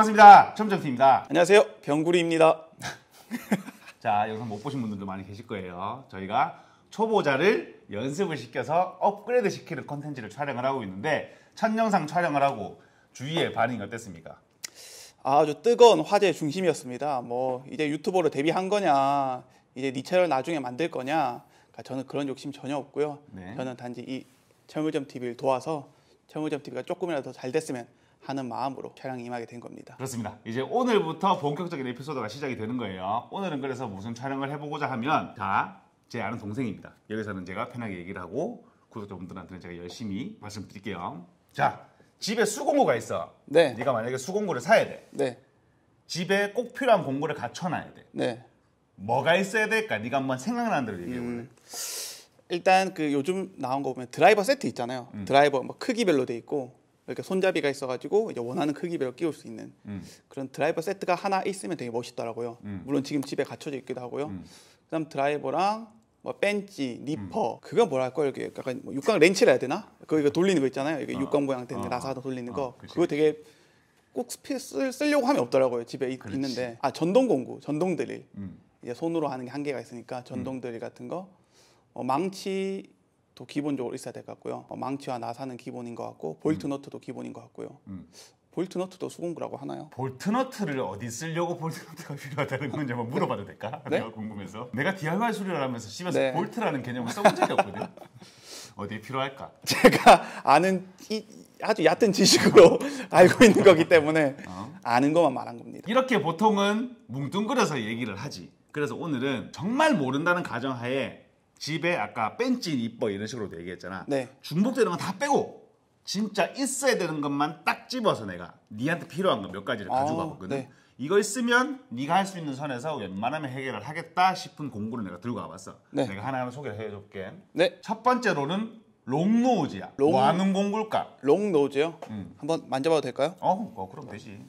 반갑습니다. 첨정TV입니다. 안녕하세요. 병구리입니다. 자, 영상 못 보신 분들도 많이 계실 거예요. 저희가 초보자를 연습을 시켜서 업그레이드 시키는 콘텐츠를 촬영을 하고 있는데 첫 영상 촬영을 하고 주위의 반응이 어땠습니까? 아주 뜨거운 화제의 중심이었습니다. 뭐 이제 유튜버로 데뷔한 거냐, 이제 네 채널 나중에 만들 거냐. 그러니까 저는 그런 욕심 전혀 없고요. 네. 저는 단지 이 철물점TV를 도와서 철물점TV가 조금이라도 잘 됐으면 하는 마음으로 촬영에 임하게 된 겁니다. 그렇습니다. 이제 오늘부터 본격적인 에피소드가 시작이 되는 거예요. 오늘은 그래서 무슨 촬영을 해보고자 하면 제 아는 동생입니다. 여기서는 제가 편하게 얘기를 하고 구독자분들한테는 제가 열심히 말씀드릴게요. 자, 집에 수공구가 있어. 네. 네가 만약에 수공구를 사야 돼. 네. 집에 꼭 필요한 공구를 갖춰놔야 돼. 네. 뭐가 있어야 될까? 네가 한번 생각나는 대로 얘기해볼래? 일단 그 요즘 나온 거 보면 드라이버 세트 있잖아요. 드라이버 뭐 크기별로 돼 있고 이렇게 손잡이가 있어가지고 이제 원하는 크기별로 끼울 수 있는 그런 드라이버 세트가 하나 있으면 되게 멋있더라고요. 물론 지금 집에 갖춰져 있기도 하고요. 그다음 드라이버랑 뭐 벤치, 니퍼 그거 뭐랄까 이렇게 약간 뭐 육각 렌치라 해야 되나? 그거 돌리는 거 있잖아요. 이게 육각 모양 된 나사도 돌리는 거. 그거 되게 꼭 쓰려고 하면 없더라고요. 집에 있는데 전동 공구, 전동 드릴 이제 손으로 하는 게 한계가 있으니까 전동 드릴 같은 거 망치도 기본적으로 있어야 될 것 같고요. 망치와 나사는 기본인 것 같고 볼트 너트도 기본인 것 같고요. 볼트 너트도 수공구라고 하나요? 볼트 너트를 어디 쓰려고 볼트 너트가 필요하다는 건지 한번 물어봐도 될까? 네? 내가 궁금해서. 내가 DIY 수리를 하면서 집에서 네. 볼트라는 개념을 써본 적이 없거든. 어디에 필요할까? 제가 아는 아주 얕은 지식으로 알고 있는 거기 때문에 아는 것만 말한 겁니다. 이렇게 보통은 뭉뚱그려서 얘기를 하지. 그래서 오늘은 정말 모른다는 가정하에 집에 아까 벤치, 니퍼 이런 식으로 얘기했잖아. 네. 중복되는 건 다 빼고 진짜 있어야 되는 것만 딱 집어서 내가 니한테 필요한 거 몇 가지를 가지고 와봤거든. 네. 이거 있으면 네가 할 수 있는 선에서 웬만하면 해결을 하겠다 싶은 공구를 내가 들고 와봤어. 네. 내가 하나하나 소개를 해줄게. 네. 첫 번째로는 롱노우즈야. 뭐 하는 공구일까? 롱 노즈요? 한번 만져봐도 될까요? 그럼 되지.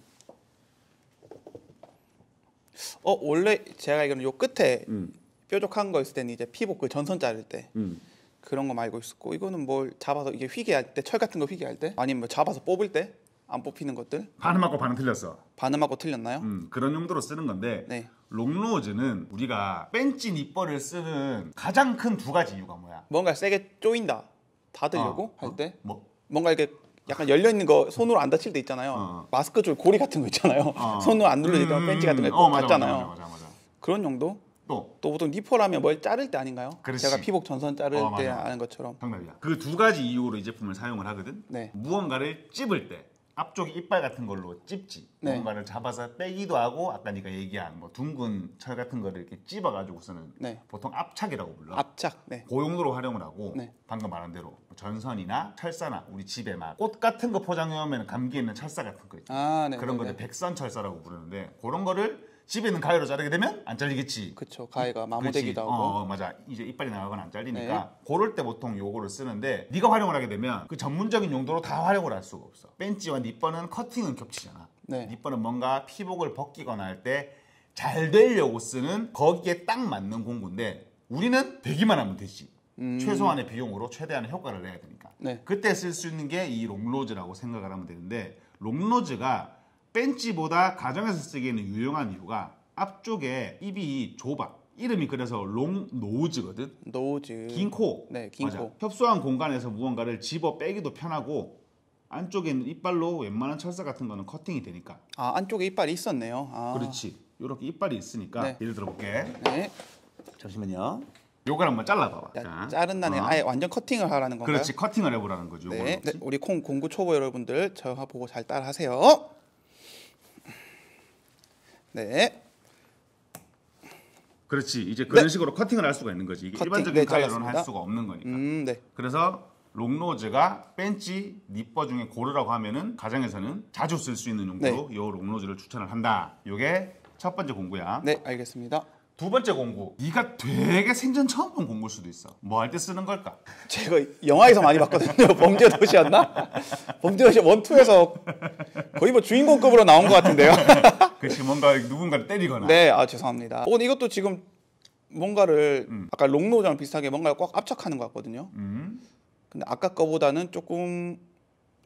원래 제가 알기로는 요 끝에 뾰족한 거 있을 때는 이제 피복 그 전선 자를 때 그런 거 말고 있었고 이거는 뭘 잡아서 이게 휘게할 때 철 같은 거 휘게할 때 아니면 뭐 잡아서 뽑을 때 안 뽑히는 것들 반은 맞고 반은 틀렸어. 반음하고 틀렸나요? 그런 용도로 쓰는 건데 네. 롱노즈는 우리가 벤치 니퍼를 쓰는 가장 큰 두 가지 이유가 뭐야? 뭔가 세게 조인다 닫으려고 할 때 뭐? 뭔가 이렇게 약간 열려 있는 거 손으로 안 닫힐 때 있잖아요. 마스크 줄 고리 같은 거 있잖아요. 손으로 안 눌러질 때 벤치 같은 거 닫잖아요. 맞아. 그런 용도? 또 보통 니퍼라면 뭘 자를 때 아닌가요? 그렇지. 제가 피복 전선 자를 때 맞아. 아는 것처럼. 정답이야. 그 두 가지 이유로 이 제품을 사용을 하거든. 네. 무언가를 찝을 때 앞쪽 이빨 같은 걸로 찝지. 네. 무언가를 잡아서 빼기도 하고 아까 네가 얘기한 뭐 둥근 철 같은 거를 이렇게 찝어가지고서는 네. 보통 압착이라고 불러. 압착. 네. 그 용도로 활용을 하고 네. 방금 말한 대로 전선이나 철사나 우리 집에 막 꽃 같은 거 포장해 오면 감기 있는 철사 같은 거 있죠. 네. 그런 거를 백선 철사라고 부르는데 그런 거를 집에 있는 가위로 자르게 되면 안 잘리겠지. 그렇죠. 가위가 마모되기도 하고. 맞아. 이제 이빨이 나가거나 안 잘리니까 그럴 때 보통 요거를 쓰는데 네가 활용을 하게 되면 그 전문적인 용도로 다 활용을 할 수가 없어. 벤치와 니퍼는 커팅은 겹치잖아. 네. 니퍼는 뭔가 피복을 벗기거나 할 때 잘 되려고 쓰는 거기에 딱 맞는 공구인데 우리는 되기만 하면 되지. 최소한의 비용으로 최대한의 효과를 내야 되니까. 네. 그때 쓸 수 있는 게 이 롱노즈라고 생각을 하면 되는데 롱노즈가 벤치보다 가정에서 쓰기에는 유용한 이유가 앞쪽에 입이 좁아. 이름이 그래서 롱노즈거든. 노즈. 긴 코. 네, 긴 맞아. 코. 협소한 공간에서 무언가를 집어 빼기도 편하고 안쪽에 있는 이빨로 웬만한 철사 같은 거는 커팅이 되니까. 안쪽에 이빨이 있었네요. 그렇지. 이렇게 이빨이 있으니까 네. 예를 들어볼게. 네. 잠시만요. 요걸 한번 잘라봐봐. 자른 다음에 아예 완전 커팅을 하라는 건가요? 그렇지. 커팅을 해보라는 거죠. 네. 우리 공구 초보 여러분들 저 보고 잘 따라하세요. 네. 그렇지. 이제 그런 식으로 커팅을 할 수가 있는 거지. 이게 커팅, 일반적인 네, 가위로는 잘랐습니다. 할 수가 없는 거니까. 네. 그래서 롱노즈가 벤치, 니퍼 중에 고르라고 하면은 가정에서는 자주 쓸 수 있는 용도로 이 롱노즈를 추천을 한다. 이게 첫 번째 공구야. 네, 알겠습니다. 두 번째 공구. 네가 되게 생전 처음 본 공구일 수도 있어. 뭐 할 때 쓰는 걸까? 제가 영화에서 많이 봤거든요. 범죄도시였나? 범죄도시 1, 2에서 거의 뭐 주인공급으로 나온 것 같은데요. 그렇지. 뭔가 누군가를 때리거나. 네, 죄송합니다. 이것도 지금 뭔가를 아까 롱노즈랑 비슷하게 뭔가를 꽉 압착하는 것 같거든요. 근데 아까 거보다는 조금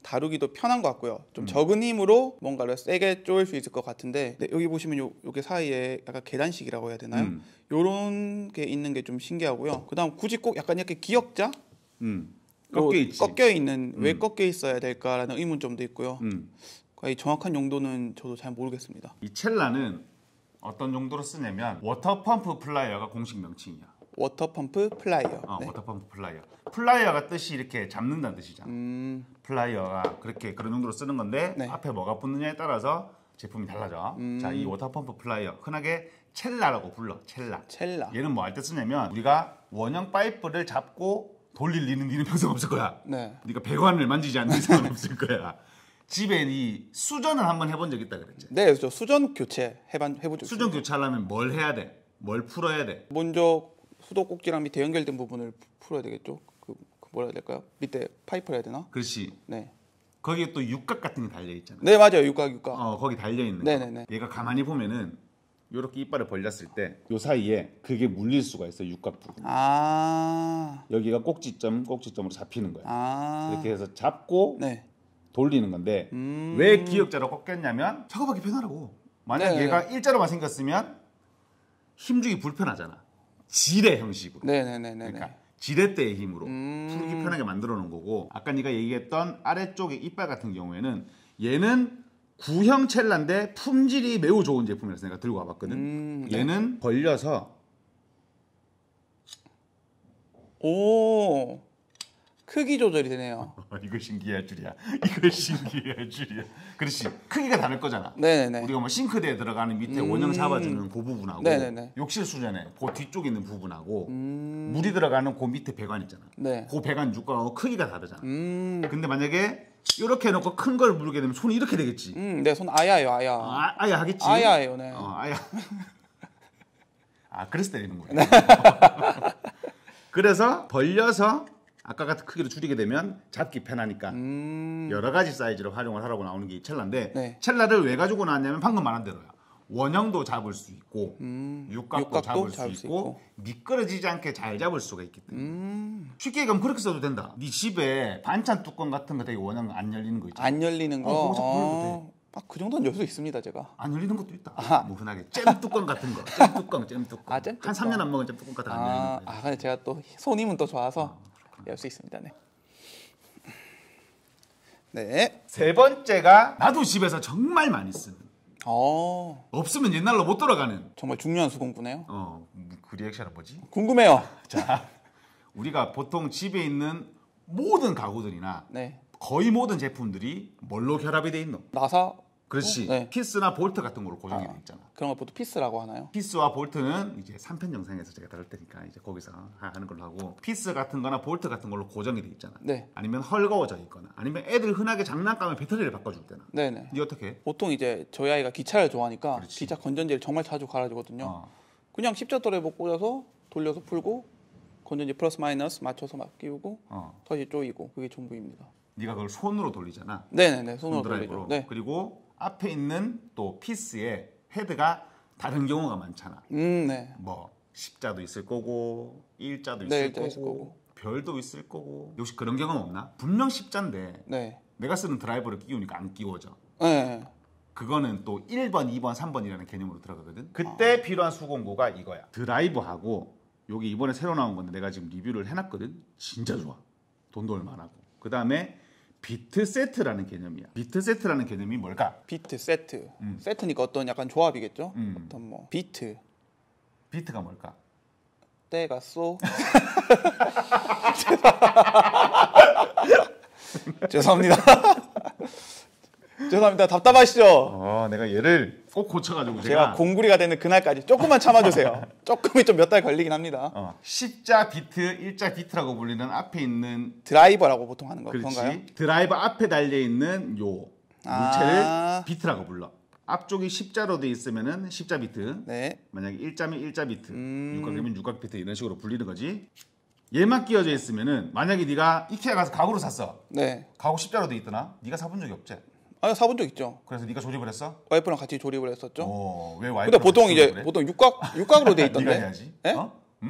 다루기도 편한 것 같고요. 좀 적은 힘으로 뭔가를 세게 쪼일 수 있을 것 같은데 네, 여기 보시면 요게 사이에 약간 계단식이라고 해야 되나요? 요런 게 있는 게 좀 신기하고요. 그다음 굳이 꼭 약간 이렇게 기역자 꺾여 있지. 꺾여 있는 왜 꺾여 있어야 될까라는 의문점도 있고요. 이 정확한 용도는 저도 잘 모르겠습니다. 이 첼라는 어떤 용도로 쓰냐면 워터펌프 플라이어가 공식 명칭이야. 워터펌프 플라이어. 네. 워터펌프 플라이어. 플라이어가 뜻이 이렇게 잡는다는 뜻이잖아. 플라이어가 그런 용도로 쓰는 건데 네. 앞에 뭐가 붙느냐에 따라서 제품이 달라져. 자, 이 워터펌프 플라이어 흔하게 첼라라고 불러. 첼라. 얘는 뭐 할 때 쓰냐면 우리가 원형 파이프를 잡고 돌릴 리는 평생 없을 거야. 네. 네가 배관을 만지지 않는 이상은 없을 거야. 집에 이 수전을 한번 해본 적 있다 그랬지? 네, 그렇죠. 수전 교체 해본 적 수전 있습니다. 교체하려면 뭘 해야 돼? 뭘 풀어야 돼? 먼저 수도꼭지랑 밑에 연결된 부분을 풀어야 되겠죠. 그 뭐라 해야 될까요? 밑에 파이프를 해야 되나? 그렇지. 네. 거기에 또 육각 같은 게 달려 있잖아. 네, 맞아요. 육각. 거기 달려 있는 거. 네네네. 얘가 가만히 보면은 이렇게 이빨을 벌렸을 때 요 사이에 그게 물릴 수가 있어. 육각 부분. 여기가 꼭지점으로 잡히는 거야. 이렇게 해서 잡고 네. 돌리는 건데 왜 기역자로 꺾였냐면 작업하기 편하라고. 만약 네네네. 얘가 일자로만 생겼으면 힘주기 불편하잖아. 지뢰 형식으로. 네네네. 그러니까 지렛대의 힘으로 풀기 편하게 만들어 놓은 거고, 아까 네가 얘기했던 아래쪽의 이빨 같은 경우에는 얘는 구형 첼라인데 품질이 매우 좋은 제품이라서 내가 들고 와봤거든. 네. 얘는 벌려서 오, 크기 조절이 되네요. 이거 신기할 줄이야. 이거 신기할 줄이야. 그렇지. 크기가 다를 거잖아. 네네네. 우리가 뭐 싱크대에 들어가는 밑에 원형 잡아주는 그 부분하고 네네네. 욕실 수전에 그 뒤쪽에 있는 부분하고 물이 들어가는 그 밑에 배관 있잖아. 네. 그 배관 육각하고 크기가 다르잖아. 근데 만약에 이렇게 해놓고 큰 걸 물게 되면 손이 이렇게 되겠지. 네, 손 아야예요, 아야. 아야 하겠지. 아야예요, 네. 아야. 그래서 때리는 거야. 그래서 벌려서 아까 같은 크기로 줄이게 되면 잡기 편하니까 여러 가지 사이즈로 활용을 하라고 나오는 게 이 첼라인데, 네. 첼라를 왜 가지고 나왔냐면 방금 말한 대로야. 원형도 잡을 수 있고 육각도 잡을 수 있고 미끄러지지 않게 잘 잡을 수가 있기 때문에 쉽게 얘기하면 그렇게 써도 된다. 네 집에 반찬 뚜껑 같은 거 되게 원형 안 열리는 거 있잖아. 안 열리는 거. 그거 자꾸 열어도 돼. 그 정도는 열 수 있습니다, 제가. 안 열리는 것도 있다. 뭐 흔하게 잼 뚜껑 같은 거. 잼 뚜껑. 잼 뚜껑. 한 3년 안 먹은 잼 뚜껑 같은 거 안 열리는 거. 근데 제가 또 손님은 또 좋아서 열 수 있습니다, 네. 네. 세 번째가 나도 집에서 정말 많이 쓰는, 없으면 옛날로 못 돌아가는, 정말 중요한 수공구네요. 그 리액션은 뭐지? 궁금해요. 자, 우리가 보통 집에 있는 모든 가구들이나 네. 거의 모든 제품들이 뭘로 결합이 돼 있노? 나사. 그렇지. 네. 피스나 볼트 같은 걸로 고정이 돼 있잖아. 그런 걸 보통 피스라고 하나요? 피스와 볼트는 이제 3편 영상에서 제가 다룰 테니까 이제 거기서 하는 걸로 하고, 피스 같은 거나 볼트 같은 걸로 고정이 돼 있잖아. 네. 아니면 헐거워져 있거나, 아니면 애들 흔하게 장난감에 배터리를 바꿔줄 때나. 네네. 니 어떻게 해? 보통 이제 저희 아이가 기차를 좋아하니까 그렇지. 기차 건전지를 정말 자주 갈아주거든요. 그냥 십자도레 꽂아서 돌려서 풀고 건전지 플러스 마이너스 맞춰서 막 끼우고 다시 조이고, 그게 전부입니다. 네가 그걸 손으로 돌리잖아. 네네네. 손으로 드라이버로. 돌리죠. 네. 그리고 앞에 있는 또 피스에 헤드가 다른 경우가 많잖아. 네. 뭐 십자도 있을 거고, 일자도 네, 있을 일자 거고, 있을 거고. 별도 있을 거고. 혹시 그런 경험 없나? 분명 십자인데 네. 내가 쓰는 드라이버를 끼우니까 안 끼워져. 네. 그거는 또 1번, 2번, 3번이라는 개념으로 들어가거든. 그때 필요한 수공구가 이거야. 드라이버하고, 여기 이번에 새로 나온 건데 내가 지금 리뷰를 해놨거든. 진짜 좋아. 돈도 얼마 안 하고. 그 다음에 비트 세트라는 개념이야. 비트 세트라는 개념이 뭘까? 비트 세트. 세트니까 어떤 약간 조합이겠죠? 어떤 뭐 비트. 비트가 뭘까? 때가 쏘. 죄송합니다. 죄송합니다. 답답하시죠? 내가 얘를 꼭 고쳐가지고 제가 공구리가 되는 그날까지 조금만 참아주세요. 조금이 좀 몇 달 걸리긴 합니다. 십자 비트, 일자 비트라고 불리는 앞에 있는 드라이버라고 보통 하는 거 그렇지. 그런가요? 드라이버 앞에 달려 있는 요 물체를 비트라고 불러. 앞쪽이 십자로 돼 있으면은 십자 비트. 네. 만약에 일자면 일자 비트, 육각이면 육각 비트, 이런 식으로 불리는 거지. 얘만 끼워져 있으면은, 만약에 네가 이케아 가서 가구를 샀어. 네. 가구 십자로 돼 있더나? 네가 사본 적이 없지? 사본 적 있죠. 그래서 네가 조립을 했어? 와이프랑 같이 조립을 했었죠. 왜 와이프? 근데 보통 이제 보통 육각으로 돼 있던데. 네가 해야지. 네?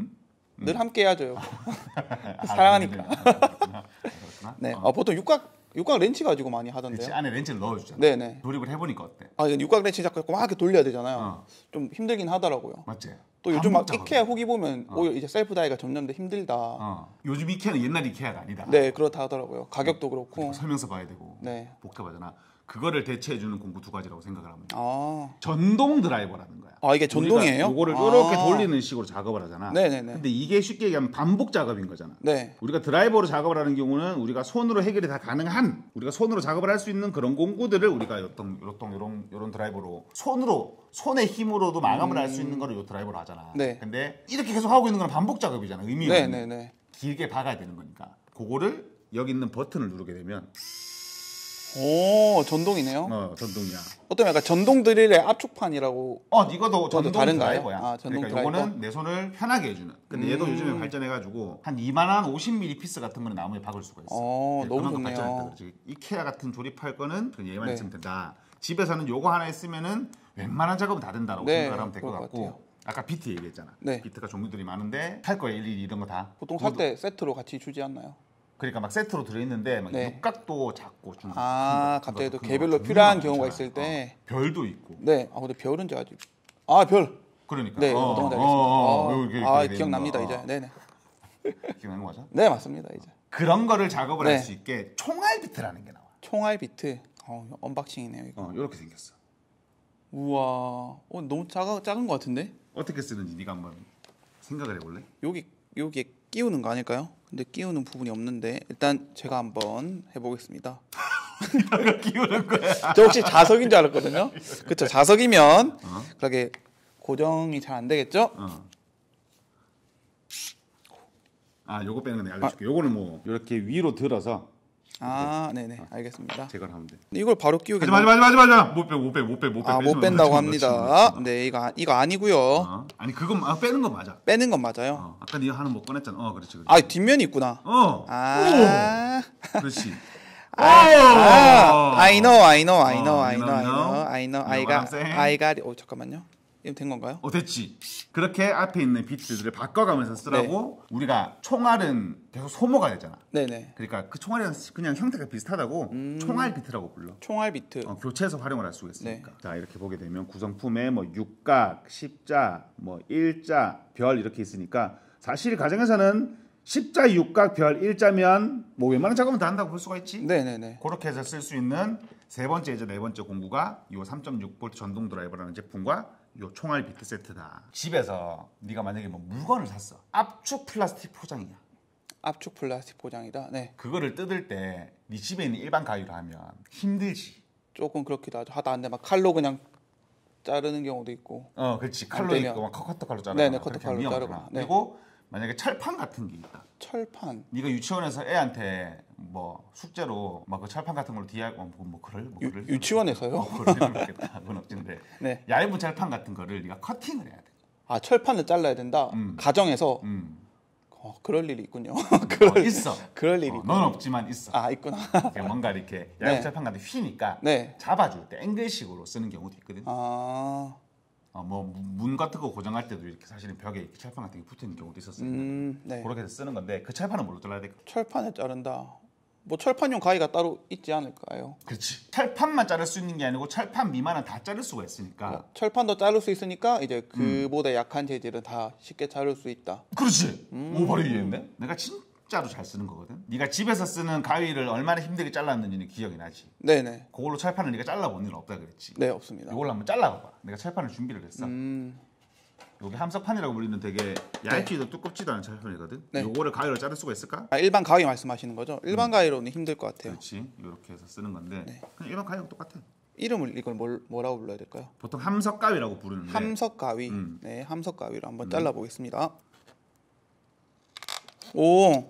늘 함께 해야죠. 사랑하니까. 그렇구나. 네. 보통 육각 렌치 가지고 많이 하던데요. 그렇지. 안에 렌치를 넣어주잖아. 네네. 조립을 해보니까 어때? 아 이건 육각 렌치 자꾸 막 이렇게 돌려야 되잖아요. 어. 좀 힘들긴 하더라고요. 맞지? 또 요즘 막 반복 이케아 후기 보면 오히려 이제 셀프 다이가 점점 더 힘들다. 요즘 이케아는 옛날 이케아가 아니다. 네 그렇다 하더라고요. 가격도 그렇고. 설명서 봐야 되고 네. 복잡하잖아. 그거를 대체해주는 공구 두 가지라고 생각을 합니다. 아, 전동 드라이버라는 거야. 아 이게 전동이에요? 이거를 아. 이렇게 돌리는 식으로 작업을 하잖아. 네네네. 근데 이게 쉽게 얘기하면 반복 작업인 거잖아. 네. 우리가 드라이버로 작업을 하는 경우는 우리가 손으로 해결이 다 가능한 우리가 손으로 작업을 할 수 있는 그런 공구들을 우리가 이런 드라이버로 손의 힘으로도 마감을 할 수 있는 거를 이 드라이버로 하잖아. 네. 근데 이렇게 계속 하고 있는 건 반복 작업이잖아. 의미가 없는. 네네네. 길게 박아야 되는 거니까. 그거를 여기 있는 버튼을 누르게 되면 오 전동이네요. 전동이야. 어떤 약간 전동 드릴의 압축판이라고. 이거도 전동 다른가요? 드라이버야. 아, 전동 그러니까 드라이버? 이거는 내 손을 편하게 해주는. 근데 얘도 요즘에 발전해가지고 한 2만원 50mm 피스 같은 거는 나무에 박을 수가 있어. 너무 그만큼 좋네요. 발전했다 그러지. 이케아 같은 조립할 거는 그냥 얘만 네. 있으면 된다. 집에서는 요거 하나 있으면은 웬만한 작업은 다 된다라고 네, 생각을 하면 될 것 그럴 것 같고. 같아요. 아까 비트 얘기했잖아. 네. 비트가 종류들이 많은데 할 거야 일일이 이런 거 다. 보통 살 때 세트로 같이 주지 않나요? 그러니까 막 세트로 들어있는데 막 네. 육각도 작고 좀 아 큰 거, 갑자기 또 큰 거, 개별로 큰 필요한 거 경우가 많잖아. 있을 때. 별도 있고. 네. 아 근데 별은 제가 아직. 별. 그러니까. 네. 어떤 건지 알겠습니다. 기억납니다 이제. 네네. 기억나는 거 맞아? 네 맞습니다 이제. 그런 거를 작업을 네. 할 수 있게 총알 비트라는 게 나와. 총알 비트. 언박싱이네요 이거. 이렇게 생겼어. 우와. 너무 작은 것 같은데? 어떻게 쓰는지 네가 한번 생각을 해볼래? 여기에 끼우는 거 아닐까요? 근데 끼우는 부분이 없는데 일단 제가 한번 해보겠습니다. 이거 끼우는 거야. 저 혹시 자석인 줄 알았거든요. 그렇죠. 자석이면 그렇게 고정이 잘 안 되겠죠? 요거 빼는 거 내가 알려줄게. 요거는 뭐 이렇게 위로 들어서 네네. 알겠습니다. 제거를 하면 돼. 이걸 바로 끼우게. 하지마. 못 빼. 못 뺀다고 합니다. 네, 이거 아니고요. 아니 그건 빼는 거 맞아. 빼는 건 맞아요. 아까 네가 하나 못 꺼냈잖아. 그렇지. 뒷면이 있구나. 그렇지. I know. I got it. 잠깐만요. 이거 된 건가요? 됐지. 그렇게 앞에 있는 비트들을 바꿔가면서 쓰라고. 우리가 총알은 계속 소모가 되잖아. 네네. 그러니까 그 총알이랑 그냥 형태가 비슷하다고 총알 비트라고 불러. 총알 비트. 교체해서 활용을 할 수가 있으니까. 네. 자 이렇게 보게 되면 구성품에 뭐 육각, 십자, 뭐 일자, 별 이렇게 있으니까 사실 가정에서는 십자, 육각, 별, 일자면 뭐 웬만한 작업은 다 한다고 볼 수가 있지. 네네네. 그렇게 해서 쓸 수 있는 세 번째 이제 네 번째 공구가 이 3.6V 전동 드라이버라는 제품과 이 총알 비트 세트다. 집에서 네가 만약에 뭐 물건을 샀어. 압축 플라스틱 포장이야. 압축 플라스틱 포장이다. 네. 그거를 뜯을 때 네 집에 있는 일반 가위로 하면 힘들지. 조금 그렇기도 하죠. 하다 안 돼 막 칼로 그냥 자르는 경우도 있고. 그렇지. 칼로 되면. 있고 막 커터칼로 자르고. 네네, 커터칼로 자르고. 네. 그리고 만약에 철판 같은 게 있다. 철판. 네가 유치원에서 애한테 뭐 숙제로 막 그 철판 같은 걸로 DIY 그럴 유치원에서요? 그렇겠다. 그건 없진데. 네. 얇은 철판 같은 거를 네가 커팅을 해야 돼. 철판을 잘라야 된다. 가정에서. 그럴 일이 있군요. 있어. 그럴 일이. 넌 없지만 있어. 있구나. 뭔가 이렇게 얇은 네. 철판 같은 게 휘니까 네. 잡아줄 때 앵글식으로 쓰는 경우도 있거든. 아. 뭐 문 같은 거 고정할 때도 이렇게 사실은 벽에 이렇게 철판 같은 게 붙어 있는 경우도 있었어요. 네. 그렇게 해서 쓰는 건데 그 철판은 뭘로 잘라야 돼? 철판을 자른다. 뭐 철판용 가위가 따로 있지 않을까요? 그렇지. 철판만 자를 수 있는 게 아니고 철판 미만은 다 자를 수가 있으니까. 철판도 자를 수 있으니까 이제 그보다 약한 재질은 다 쉽게 자를 수 있다. 그렇지. 오 바로 이해했네. 내가 진짜로 잘 쓰는 거거든. 네가 집에서 쓰는 가위를 얼마나 힘들게 잘랐는지는 기억이 나지. 네네. 그걸로 철판을 네가 잘라본 일은 없다 그랬지. 네 없습니다. 이걸로 한번 잘라봐봐. 내가 철판을 준비를 했어. 여기 함석판이라고 불리는 되게 얇지도 두껍지도 않은 철판이거든. 네. 요거를 가위로 자를 수가 있을까? 일반 가위 말씀하시는 거죠? 일반 가위로는 힘들 것 같아요. 그렇지. 이렇게 해서 쓰는 건데 네. 그냥 일반 가위랑 똑같아. 이름을 이걸 뭐라고 불러야 될까요? 보통 함석 가위라고 부르는데. 함석 가위. 네, 함석 가위로 한번 잘라 보겠습니다. 오,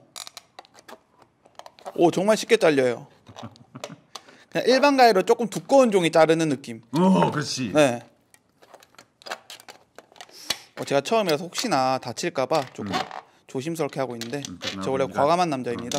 정말 쉽게 잘려요. 그냥 일반 가위로 조금 두꺼운 종이 자르는 느낌. 그렇지. 네. 제가 처음이라서 혹시나 다칠까봐 조금 조심스럽게 하고 있는데 저 원래 과감한 남자입니다.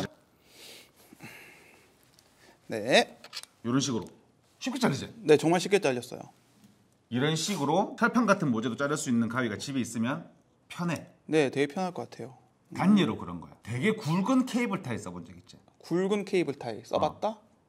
네. 이런 식으로 쉽게 자르지. 네, 정말 쉽게 잘렸어요. 이런 식으로 철판 같은 모재도 자를 수 있는 가위가 집에 있으면 편해. 네, 되게 편할 것 같아요. 단예로 그런 거야. 되게 굵은 케이블 타이 써본 적 있지? 굵은 케이블 타이 써봤다?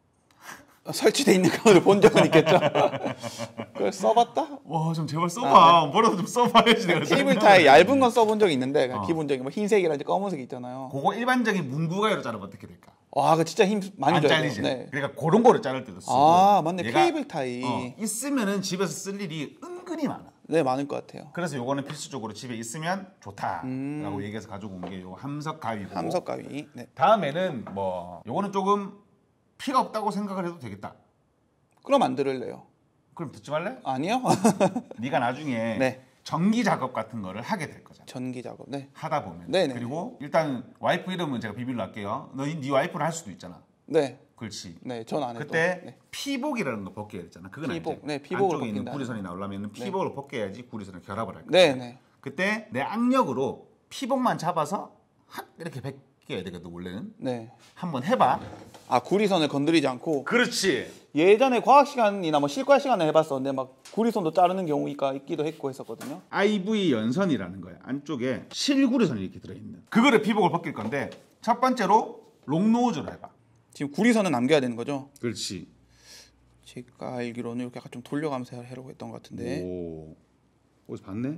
설치돼 있는 거를 본 적은 있겠죠. 그걸 써봤다? 와, 좀 제발 써봐. 뭐라도 좀 써봐야지 내가. 케이블 타이 얇은 건 써본 적이 있는데 그냥 어. 기본적인 뭐 흰색이라든지 검은색 있잖아요. 그거 일반적인 문구가위로 자르면 어떻게 될까? 와, 그 진짜 힘 많이 안 줘야 잘리지. 돼요. 네. 그러니까 그런 거를 자를 때도 쓰고. 아, 맞네. 얘가, 케이블 타이. 있으면은 집에서 쓸 일이 은근히 많아. 네, 많을 것 같아요. 그래서 요거는 필수적으로 집에 있으면 좋다라고 얘기해서 가지고 온 게 요 함석 가위고. 함석 가위. 네. 다음에는 뭐 요거는 조금 필요 없다고 생각을 해도 되겠다. 그럼 안 들을래요. 그럼 듣지 말래? 아니요? 네가 나중에 네. 전기 작업 같은 거를 하게 될 거잖아. 전기 작업. 네. 하다 보면. 네네. 그리고 일단 와이프 이름은 제가 비밀로 할게요. 네 와이프는 할 수도 있잖아. 네. 그렇지. 네, 전 안 해도. 그때 네. 피복이라는 거 벗겨야 되잖아. 그건 피복. 알지? 네, 피복을 안쪽에 있는 벗긴다. 구리선이 나오려면 피복을 벗겨야지 구리선을 결합을 할 거야. 네, 네. 그때 내 악력으로 피복만 잡아서 확 이렇게 벗겨야 되거든 원래는. 네. 한번 해봐. 아, 구리선을 건드리지 않고 그렇지. 예전에 과학 시간이나 뭐 실과 시간에 해봤었는데 막 구리선도 자르는 경우가 있기도 했고 했었거든요. IV 연선이라는 거야. 안쪽에 실구리선이 이렇게 들어있는. 그거를 피복을 벗길 건데 첫 번째로 롱노즈로 해봐. 지금 구리선은 남겨야 되는 거죠? 그렇지. 제가 알기로는 이렇게 약간 좀 돌려가면서 하려고 했던 것 같은데. 오. 어디서 봤네?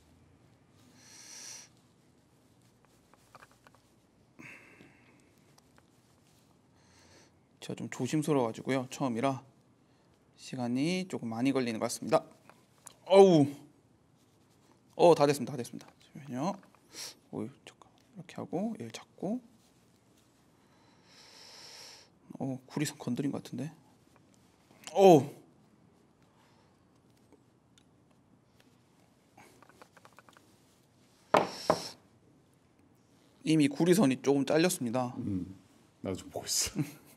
제가 좀 조심스러워가지고요. 처음이라 시간이 조금 많이 걸리는 것 같습니다. 어우. 다 됐습니다. 다 됐습니다. 잠시만요. 잠깐. 이렇게 하고 얘를 잡고. 구리선 건드린 것 같은데. 이미 구리선이 조금 잘렸습니다. 나도 좀 보고 있어.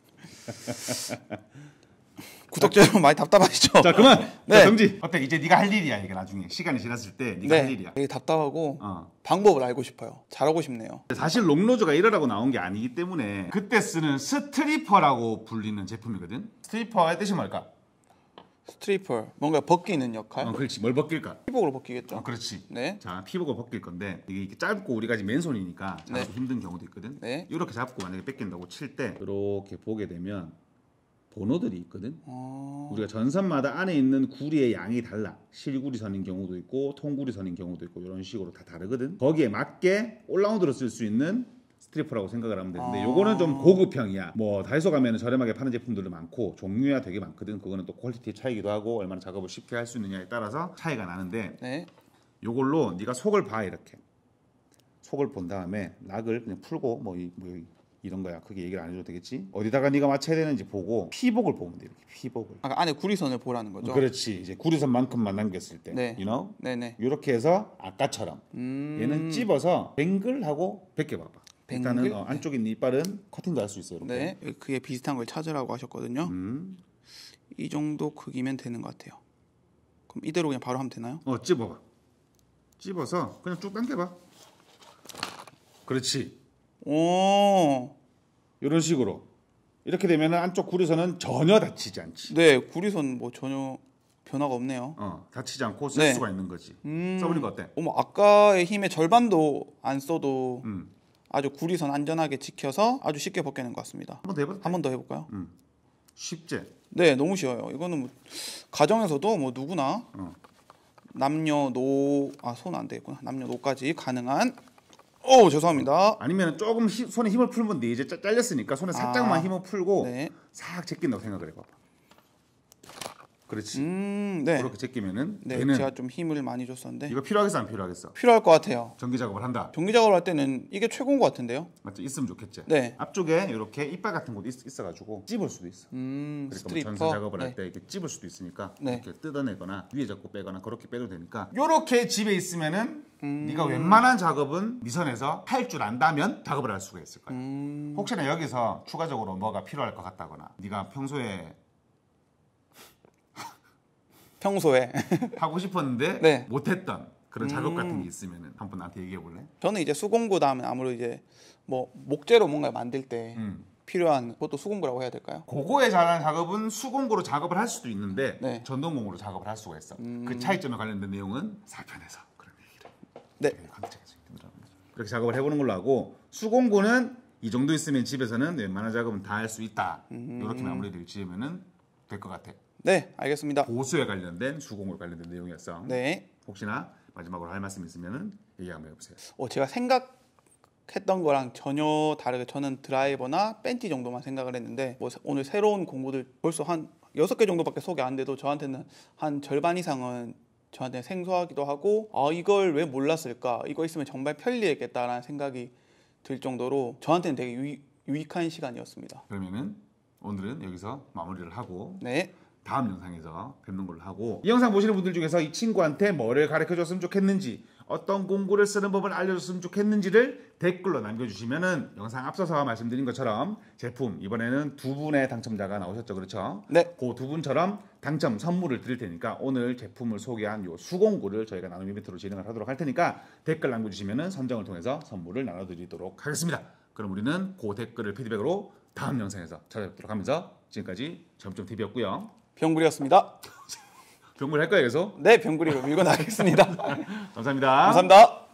구독자 여러분 많이 답답하시죠? 자 그만. 네. 자 정지. 어때? 이제 네가 할 일이야 이게 나중에 시간이 지났을 때 네가 할 일이야. 되게 답답하고 어. 방법을 알고 싶어요. 잘하고 싶네요. 사실 롱노즈가 이러라고 나온 게 아니기 때문에 그때 쓰는 스트리퍼라고 불리는 제품이거든. 스트리퍼의 뜻이 뭘까? 스트리퍼 뭔가 벗기는 역할. 그렇지. 뭘 벗길까? 피복으로 벗기겠죠. 그렇지. 네. 자 피복을 벗길 건데 이게 이렇게 짧고 우리가 지금 맨손이니까 잡기 네. 힘든 경우도 있거든. 네. 이렇게 잡고 만약에 뺏긴다고 칠 때 이렇게 보게 되면 번호들이 있거든. 우리가 전선마다 안에 있는 구리의 양이 달라. 실구리선인 경우도 있고 통구리선인 경우도 있고 이런 식으로 다 다르거든. 거기에 맞게 올라운드로 쓸 수 있는 스트리퍼라고 생각을 하면 되는데 요거는 좀 고급형이야. 뭐 다이소 가면 저렴하게 파는 제품들도 많고 종류야 되게 많거든. 그거는 또 퀄리티 차이기도 하고 얼마나 작업을 쉽게 할 수 있느냐에 따라서 차이가 나는데 네. 요걸로 네가 속을 봐 이렇게. 속을 본 다음에 락을 그냥 풀고 뭐 이런 거야. 크게 얘기를 안 해도 되겠지. 어디다가 네가 맞춰야 되는지 보고 피복을 보면 돼. 이렇게 피복을. 아까 안에 구리선을 보라는 거죠. 그렇지. 이제 구리선만큼만 남겼을 때. 네. You know? 네네. 이렇게 해서 아까처럼 얘는 찝어서 뱅글하고 벗겨봐봐. 일단은 뱅글? 안쪽에 있는 이빨은 커팅도 할 수 있어요. 이렇게. 네. 그게 비슷한 걸 찾으라고 하셨거든요. 이 정도 크기면 되는 것 같아요. 그럼 이대로 그냥 바로 하면 되나요? 찝어봐. 찝어서 그냥 쭉 당겨봐. 그렇지. 오. 이런 식으로. 이렇게 되면 안쪽 구리선은 전혀 다치지 않지. 네. 구리선 뭐 전혀 변화가 없네요. 다치지 않고 쓸 네. 수가 있는 거지. 써보니까 어때? 어머, 아까의 힘의 절반도 안 써도 아주 구리선 안전하게 지켜서 아주 쉽게 벗겨낸 것 같습니다. 한 번 더 해봐. 한 번 더 해볼까요? 쉽지? 네, 너무 쉬워요. 이거는 뭐 가정에서도 뭐 누구나 남녀노 손 안 되겠구나. 남녀노까지 가능한. 죄송합니다. 아니면 조금 손에 힘을 풀면 돼. 이제 잘렸으니까 손에 살짝만 힘을 풀고 네. 싹 제낀다고 생각을 해봐. 그렇지. 네. 그렇게 제끼면은 네, 얘는 제가 좀 힘을 많이 줬었는데 이거 필요하겠어 안 필요하겠어? 필요할 것 같아요. 전기 작업을 한다. 전기 작업을 할 때는 이게 최고인 것 같은데요. 맞죠? 있으면 좋겠지. 네. 앞쪽에 이렇게 이빨 같은 것도 있어가지고 찝을 수도 있어. 그러니까 뭐 스트리퍼. 전선 작업을 네. 할 때 이렇게 찝을 수도 있으니까 네. 이렇게 뜯어내거나 위에 잡고 빼거나 그렇게 빼도 되니까. 요렇게 집에 있으면은 네가 웬만한 작업은 미선에서 할 줄 안다면 작업을 할 수가 있을 거야. 혹시나 여기서 추가적으로 뭐가 필요할 것 같다거나 네가 평소에 하고 싶었는데 네. 못했던 그런 작업 같은 게 있으면은 한번 나한테 얘기해 볼래? 저는 이제 수공구다 하면 아무래도 이제 뭐 목재로 뭔가 만들 때 필요한 그것도 수공구라고 해야 될까요? 고거에 잘하는 작업은 수공구로 작업을 할 수도 있는데 네. 전동공으로 작업을 할 수가 있어. 그 차이점에 관련된 내용은 4편에서 그런 얘기를 네. 관계자에서 그렇게 작업을 해보는 걸로 하고 수공구는 이 정도 있으면 집에서는 웬만한 작업은 다 할 수 있다. 이렇게 마무리를 지으면은 될 것 같아. 네, 알겠습니다. 보수에 관련된 수공업 관련된 내용이었어. 네. 혹시나 마지막으로 할 말씀 있으면 얘기 한번 해보세요. 제가 생각했던 거랑 전혀 다르게 저는 드라이버나 벤치 정도만 생각을 했는데 오늘 새로운 공구들 벌써 한 6개 정도밖에 소개 안 돼도 저한테는 한 절반 이상은 저한테 생소하기도 하고 이걸 왜 몰랐을까? 이거 있으면 정말 편리했겠다라는 생각이 들 정도로 저한테는 되게 유익한 시간이었습니다. 그러면은 오늘은 여기서 마무리를 하고 네. 다음 영상에서 뵙는 걸로 하고, 이 영상 보시는 분들 중에서 이 친구한테 뭐를 가르쳐줬으면 좋겠는지, 어떤 공구를 쓰는 법을 알려줬으면 좋겠는지를 댓글로 남겨주시면은 영상 앞서서 말씀드린 것처럼 제품, 이번에는 2분의 당첨자가 나오셨죠, 그렇죠? 네. 그 2분처럼 당첨 선물을 드릴 테니까 오늘 제품을 소개한 요 수공구를 저희가 나눔 이벤트로 진행을 하도록 할 테니까 댓글 남겨주시면은 선정을 통해서 선물을 나눠드리도록 하겠습니다. 그럼 우리는 그 댓글을 피드백으로 다음 영상에서 찾아뵙도록 하면서 지금까지 점점TV였고요. 병구리였습니다. 병물 할 거예요, 계속? 네, 병구리로 밀고 나가겠습니다. 감사합니다. 감사합니다.